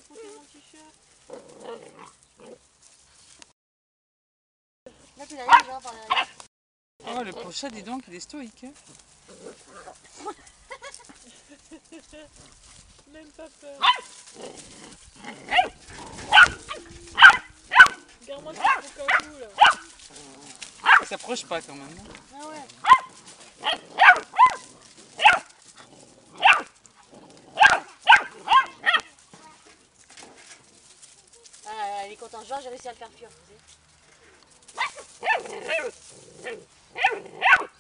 chapeauter mon t-shirt. Là, tu l'as les gens par derrière. Oh, le pauvre chat, dis donc, il est stoïque. Hein. Même pas peur. Regarde-moi ce cacou là. Il s'approche pas quand même. Ah ouais. Ah, il est content. Georges, j'ai réussi à le faire fuir. Vous savez.